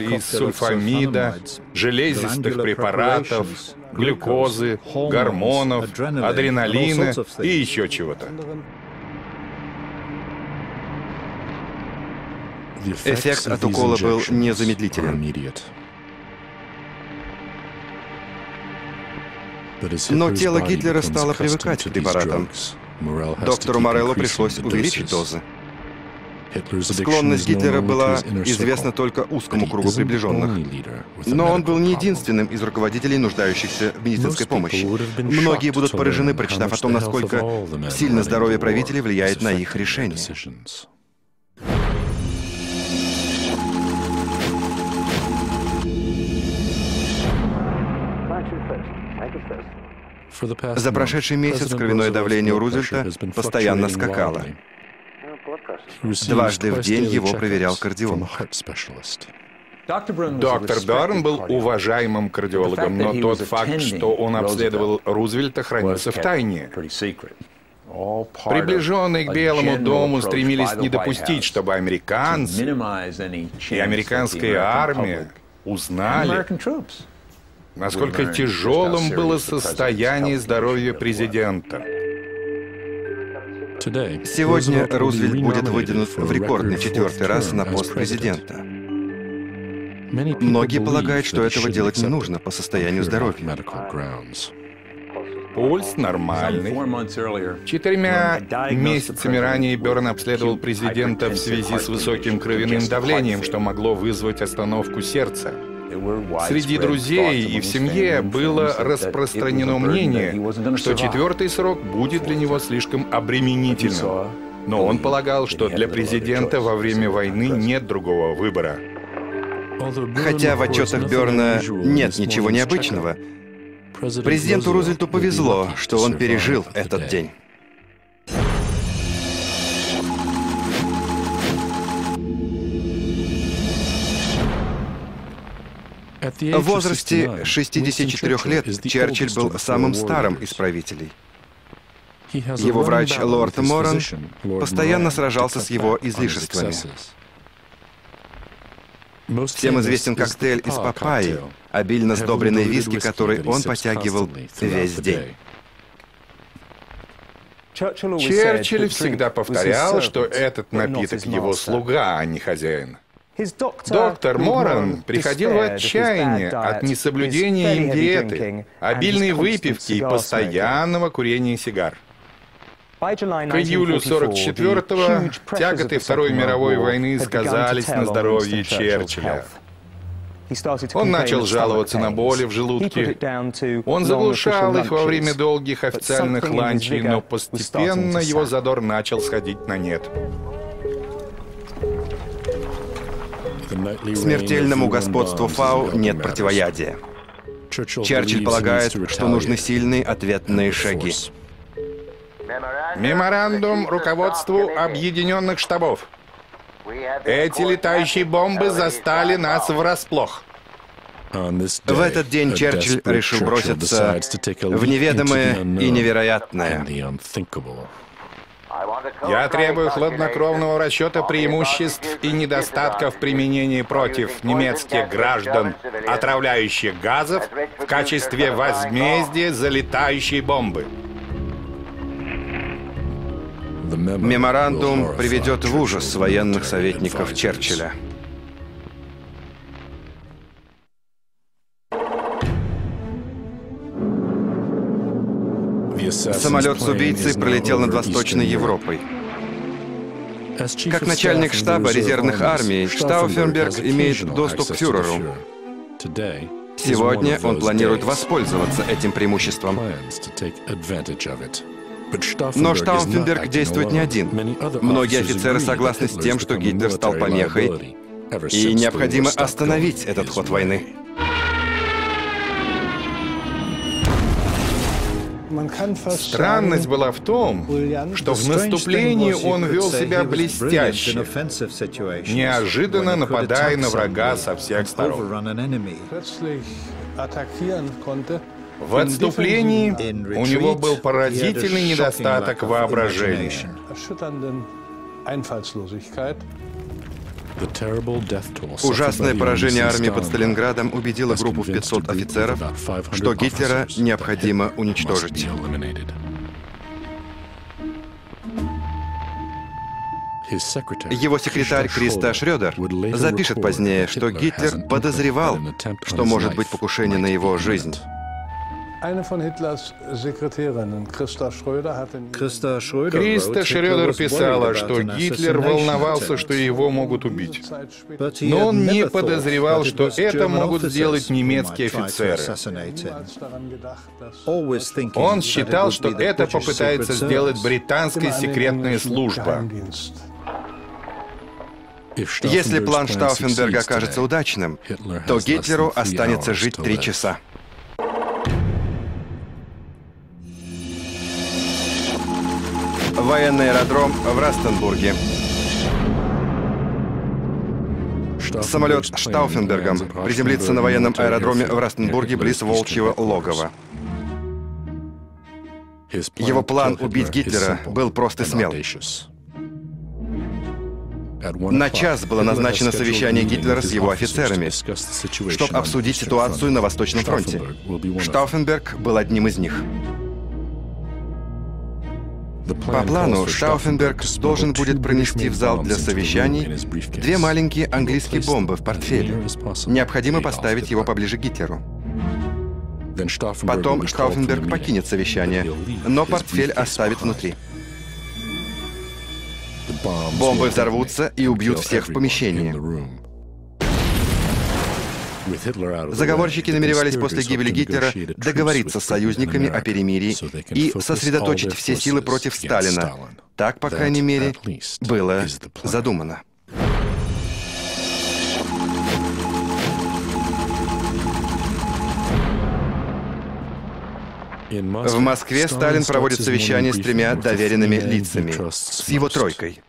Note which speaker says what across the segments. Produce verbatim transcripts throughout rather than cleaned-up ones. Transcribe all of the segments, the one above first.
Speaker 1: из сульфамида, железистых препаратов, глюкозы, гормонов, адреналина и еще чего-то.
Speaker 2: Эффект от укола был незамедлителен. Но тело Гитлера стало привыкать к препаратам. Доктору Морелло пришлось увеличить дозы. Склонность Гитлера была известна только узкому кругу приближенных. Но он был не единственным из руководителей, нуждающихся в медицинской помощи. Многие будут поражены, прочитав о том, насколько сильно здоровье правителей влияет на их решения. За прошедший месяц кровяное давление у Рузвельта постоянно скакало. Дважды в день его проверял кардиолог.
Speaker 1: Доктор Берн был уважаемым кардиологом, но тот факт, что он обследовал Рузвельта, хранился в тайне. Приближенные к Белому дому стремились не допустить, чтобы американцы и американская армия узнали, насколько тяжелым было состояние здоровья президента.
Speaker 2: Сегодня Рузвельт будет выдвинут в рекордный четвертый раз на пост президента. Многие полагают, что этого делать не нужно по состоянию здоровья.
Speaker 1: Пульс нормальный. Четырьмя месяцами ранее Берн обследовал президента в связи с высоким кровяным давлением, что могло вызвать остановку сердца. Среди друзей и в семье было распространено мнение, что четвертый срок будет для него слишком обременительным. Но он полагал, что для президента во время войны нет другого выбора.
Speaker 2: Хотя в отчетах Берна нет ничего необычного, президенту Рузвельту повезло, что он пережил этот день. В возрасте шестидесяти четырёх лет Черчилль был самым старым из правителей. Его врач лорд Моран постоянно сражался с его излишествами. Всем известен коктейль из папайи, обильно сдобренный виски, который он потягивал весь день.
Speaker 1: Черчилль всегда повторял, что этот напиток его слуга, а не хозяин. Доктор Моран приходил в отчаяние от несоблюдения им диеты, обильной выпивки и постоянного курения сигар. К июлю сорок четвёртого тяготы Второй мировой войны сказались на здоровье Черчилля. Он начал жаловаться на боли в желудке. Он заглушал их во время долгих официальных ланчей, но постепенно его задор начал сходить на нет.
Speaker 2: Смертельному господству ФАУ нет противоядия. Черчилль полагает, что нужны сильные ответные шаги.
Speaker 1: Меморандум руководству Объединенных Штабов. Эти летающие бомбы застали нас врасплох.
Speaker 2: В этот день Черчилль решил броситься в неведомое и невероятное.
Speaker 1: Я требую хладнокровного расчета преимуществ и недостатков применения против немецких граждан отравляющих газов в качестве возмездия за летающие бомбы.
Speaker 2: Меморандум приведет в ужас военных советников Черчилля. Самолет с убийцей пролетел над Восточной Европой. Как начальник штаба резервных армий, Штауфенберг имеет доступ к фюреру. Сегодня он планирует воспользоваться этим преимуществом. Но Штауфенберг действует не один. Многие офицеры согласны с тем, что Гитлер стал помехой, и необходимо остановить этот ход войны.
Speaker 1: Странность была в том, что в наступлении он вел себя блестяще, неожиданно нападая на врага со всех сторон. В отступлении у него был поразительный недостаток воображения.
Speaker 2: Ужасное поражение армии под Сталинградом убедило группу в пятьсот офицеров, что Гитлера необходимо уничтожить. Его секретарь Криста Шрёдер запишет позднее, что Гитлер подозревал, что может быть покушение на его жизнь.
Speaker 1: Криста Шрёдер писала, что Гитлер волновался, что его могут убить. Но он не подозревал, что это могут сделать немецкие офицеры. Он считал, что это попытается сделать британская секретная служба.
Speaker 2: Если план Штауфенберга окажется удачным, то Гитлеру останется жить три часа. Военный аэродром в Растенбурге. Самолет Штауфенбергом приземлится на военном аэродроме в Растенбурге близ Волчьего логова. Его план убить Гитлера был прост и смел. На час было назначено совещание Гитлера с его офицерами, чтобы обсудить ситуацию на Восточном фронте. Штауфенберг был одним из них. По плану, Штауфенберг должен будет пронести в зал для совещаний две маленькие английские бомбы в портфеле. Необходимо поставить его поближе к Гитлеру. Потом Штауфенберг покинет совещание, но портфель оставит внутри. Бомбы взорвутся и убьют всех в помещении. Заговорщики намеревались после гибели Гитлера договориться с союзниками о перемирии и сосредоточить все силы против Сталина. Так, по крайней мере, было задумано. В Москве Сталин проводит совещание с тремя доверенными лицами, с его тройкой.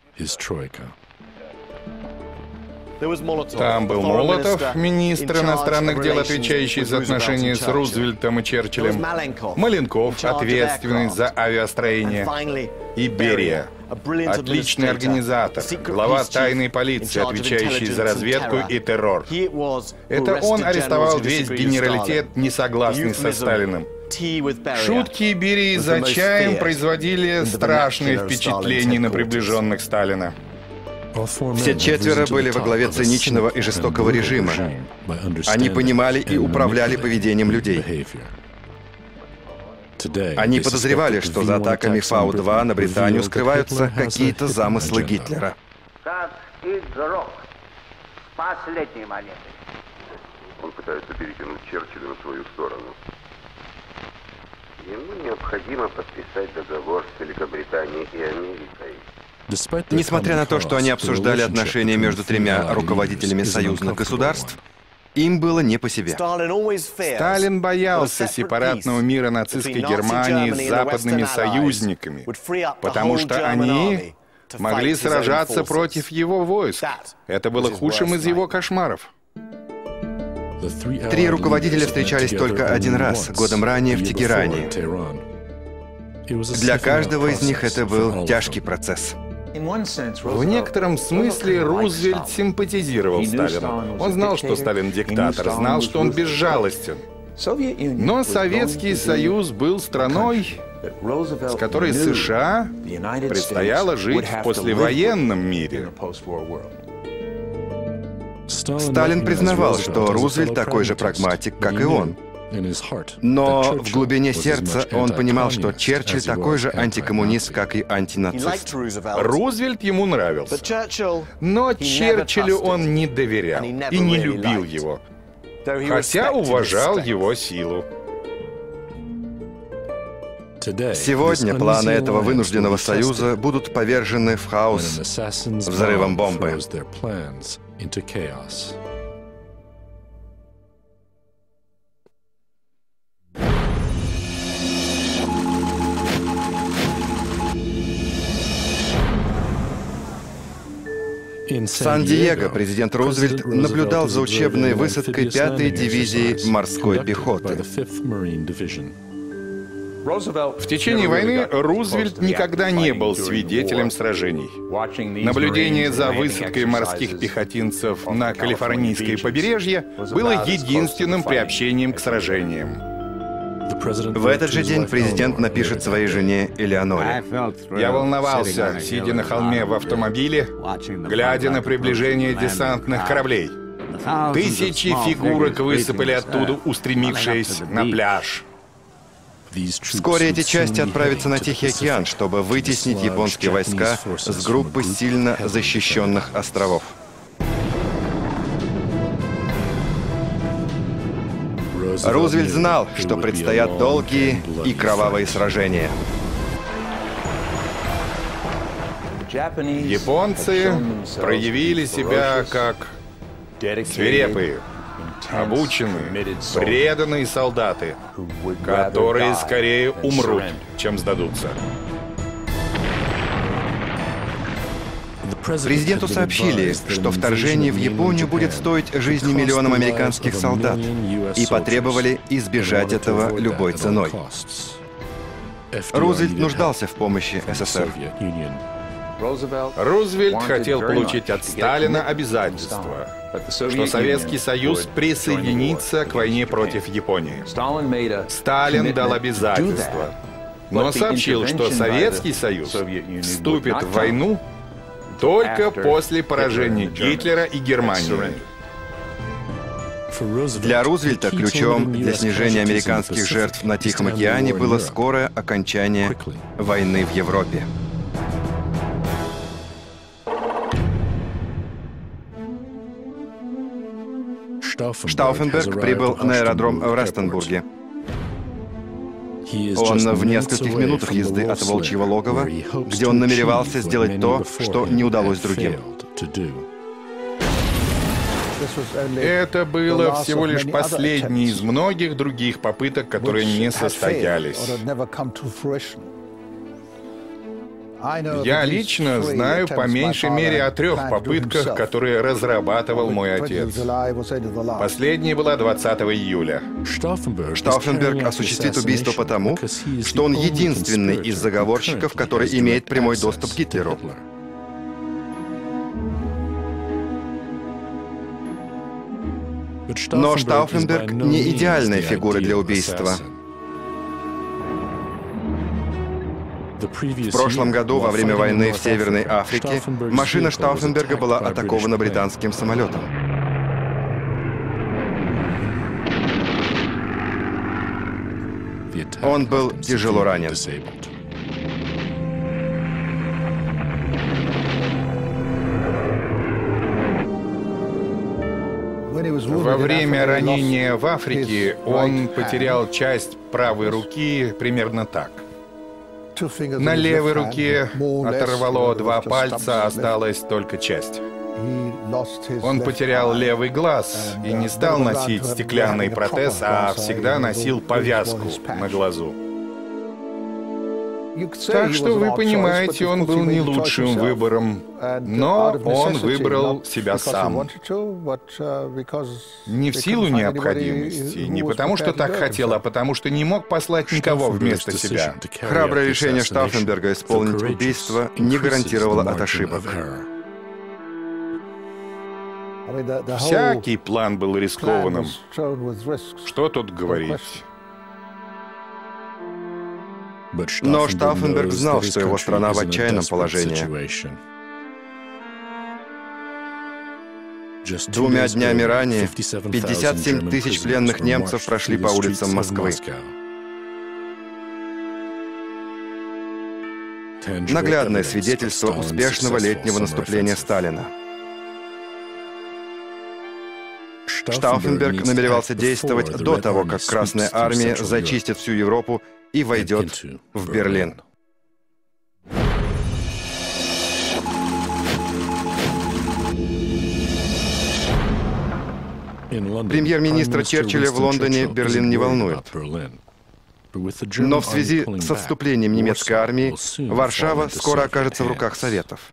Speaker 1: Там был Молотов, министр иностранных дел, отвечающий за отношения с Рузвельтом и Черчиллем, Маленков, ответственный за авиастроение, и Берия, отличный организатор, глава тайной полиции, отвечающий за разведку и террор. Это он арестовал весь генералитет, не согласный со Сталиным. Шутки Берии за чаем производили страшные впечатления на приближенных Сталина.
Speaker 2: Все четверо были во главе циничного и жестокого режима. Они понимали и управляли поведением людей. Они подозревали, что за атаками Фау два на Британию скрываются какие-то замыслы Гитлера.
Speaker 3: Он пытается перетянуть Черчилля на свою сторону. Ему необходимо подписать договор с Великобританией и Америкой.
Speaker 2: Несмотря на то, что они обсуждали отношения между тремя руководителями союзных государств, им было не по себе.
Speaker 1: Сталин боялся сепаратного мира нацистской Германии с западными союзниками, потому что они могли сражаться против его войск. Это было худшим из его кошмаров.
Speaker 2: Три руководителя встречались только один раз, годом ранее в Тегеране. Для каждого из них это был тяжкий процесс.
Speaker 1: В некотором смысле Рузвельт симпатизировал Сталину. Он знал, что Сталин диктатор, знал, что он безжалостен. Но Советский Союз был страной, с которой США предстояло жить в послевоенном мире.
Speaker 2: Сталин признавал, что Рузвельт такой же прагматик, как и он. Но в глубине сердца он понимал, что Черчилль такой же антикоммунист, как и антинацист.
Speaker 1: Рузвельт ему нравился. Но Черчиллю он не доверял и не любил его, хотя уважал его силу.
Speaker 2: Сегодня планы этого вынужденного союза будут повержены в хаос взрывом бомбы. В Сан-Диего президент Рузвельт наблюдал за учебной высадкой пятой дивизии морской пехоты.
Speaker 1: В течение войны Рузвельт никогда не был свидетелем сражений. Наблюдение за высадкой морских пехотинцев на калифорнийское побережье было единственным приобщением к сражениям.
Speaker 2: В этот же день президент напишет своей жене Элеоноре:
Speaker 1: «Я волновался, сидя на холме в автомобиле, глядя на приближение десантных кораблей. Тысячи фигурок высыпали оттуда, устремившись на пляж».
Speaker 2: Вскоре эти части отправятся на Тихий океан, чтобы вытеснить японские войска с группы сильно защищенных островов. Рузвельт знал, что предстоят долгие и кровавые сражения.
Speaker 1: Японцы проявили себя как свирепые, обученные, преданные солдаты, которые скорее умрут, чем сдадутся.
Speaker 2: Президенту сообщили, что вторжение в Японию будет стоить жизни миллионам американских солдат, и потребовали избежать этого любой ценой. Рузвельт нуждался в помощи СССР.
Speaker 1: Рузвельт хотел получить от Сталина обязательство, что Советский Союз присоединится к войне против Японии. Сталин дал обязательство, но сообщил, что Советский Союз вступит в войну только после поражения Гитлера и Германии.
Speaker 2: Для Рузвельта ключом для снижения американских жертв на Тихом океане было скорое окончание войны в Европе. Штауфенберг прибыл на аэродром в Рестенбурге. Он в нескольких минутах езды от Волчьего логова, где он намеревался сделать то, что не удалось другим.
Speaker 1: Это было всего лишь последний из многих других попыток, которые не состоялись. Я лично знаю по меньшей мере о трех попытках, которые разрабатывал мой отец. Последняя была двадцатого июля.
Speaker 2: Штауфенберг осуществит убийство потому, что он единственный из заговорщиков, который имеет прямой доступ к Гитлеру. Но Штауфенберг не идеальная фигура для убийства. В прошлом году, во время войны в Северной Африке, машина Штауфенберга была атакована британским самолетом. Он был тяжело ранен.
Speaker 1: Во время ранения в Африке он потерял часть правой руки примерно так. На левой руке оторвало два пальца, осталась только часть. Он потерял левый глаз и не стал носить стеклянный протез, а всегда носил повязку на глазу. Так что вы понимаете, он был не лучшим выбором, но он выбрал себя сам. Не в силу необходимости, не потому что так хотел, а потому что не мог послать никого вместо себя.
Speaker 2: Храброе решение Штауфенберга исполнить убийство не гарантировало от ошибок.
Speaker 1: Всякий план был рискованным. Что тут говорить?
Speaker 2: Но Штауфенберг знал, что его страна в отчаянном положении. Двумя днями ранее пятьдесят семь тысяч пленных немцев прошли по улицам Москвы. Наглядное свидетельство успешного летнего наступления Сталина. Штауфенберг намеревался действовать до того, как Красная Армия зачистит всю Европу и войдет в Берлин. Премьер-министра Черчилля в Лондоне Берлин не волнует. Но в связи со вступлением немецкой армии Варшава скоро окажется в руках Советов.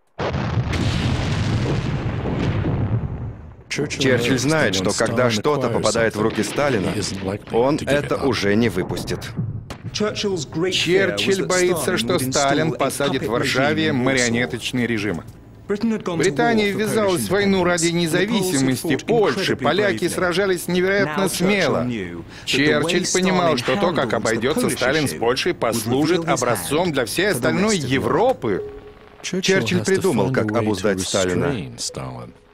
Speaker 2: Черчилль знает, что когда что-то попадает в руки Сталина, он это уже не выпустит.
Speaker 1: Черчилль боится, что Сталин посадит в Варшаве марионеточный режим. Британия ввязалась в войну ради независимости Польши, поляки сражались невероятно смело. Черчилль понимал, что то, как обойдется Сталин с Польшей, послужит образцом для всей остальной Европы.
Speaker 2: Черчилль придумал, как обуздать Сталина.